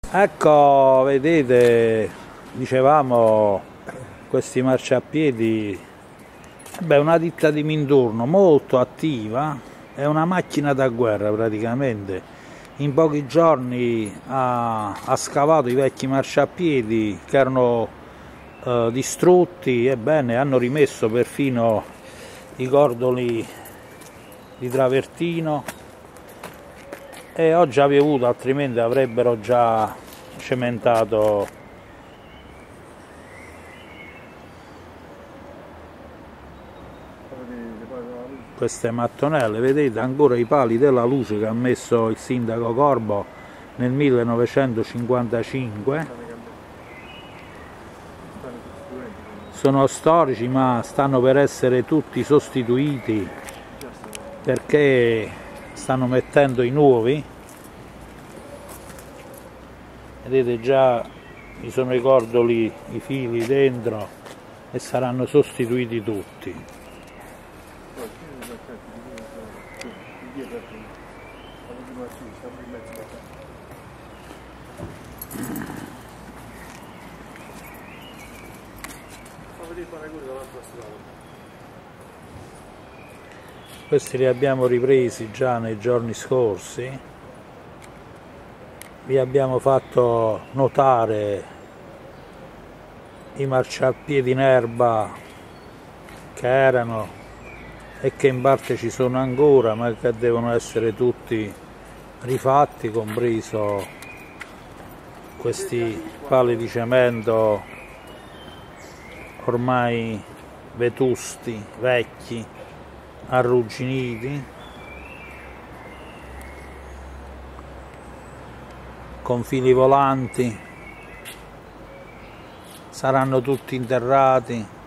Ecco, vedete, dicevamo, questi marciapiedi, beh, una ditta di Minturno molto attiva, è una macchina da guerra praticamente. In pochi giorni ha scavato i vecchi marciapiedi che erano distrutti, ebbene hanno rimesso perfino i cordoli di travertino e oggi ha piovuto, altrimenti avrebbero già cementato queste mattonelle. Vedete ancora i pali della luce che ha messo il sindaco Corbo nel 1955, sono storici ma stanno per essere tutti sostituiti perché stanno mettendo i nuovi. Vedete, già ci sono i cordoli, i fili dentro e saranno sostituiti tutti. Questi li abbiamo ripresi già nei giorni scorsi, vi abbiamo fatto notare i marciapiedi in erba che erano e che in parte ci sono ancora, ma che devono essere tutti rifatti, compreso questi pali di cemento ormai vetusti, vecchi, arrugginiti, con fili volanti, saranno tutti interrati.